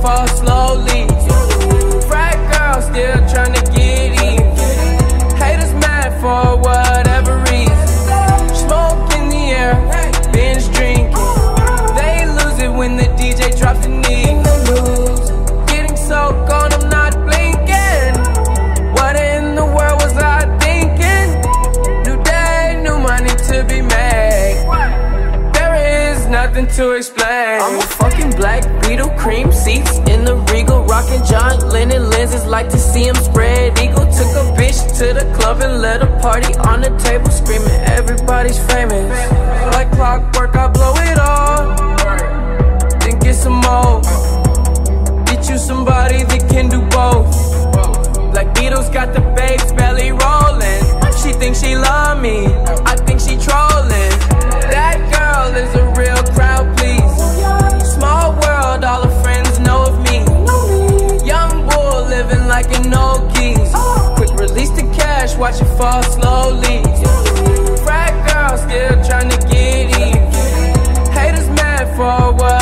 fall slowly. Frat girl still tryna get in. Haters mad for whatever reason. Smoke in the air, binge drinking. They lose it when the DJ drops the knee. Getting so gone, I'm not blinking. What in the world was I thinking? New day, new money to be made. There is nothing to explain. I'm a fucking black Beetle, cream seats in the Regal, rocking John Lennon lenses, like to see him spread eagle. Took a bitch to the club and let a party on the table, screaming everybody's famous. Like clockwork, I blow it all, then get some more. Get you somebody that can do both. Like Beatles got the babes belly rolling. She thinks she love me, I think she trolling. That girl is a real crowd, please. Small world, all her friends know of me. Young bull living like an old geese. Quick release the cash, watch it fall slowly. Frat girl still tryna get in. Haters mad for what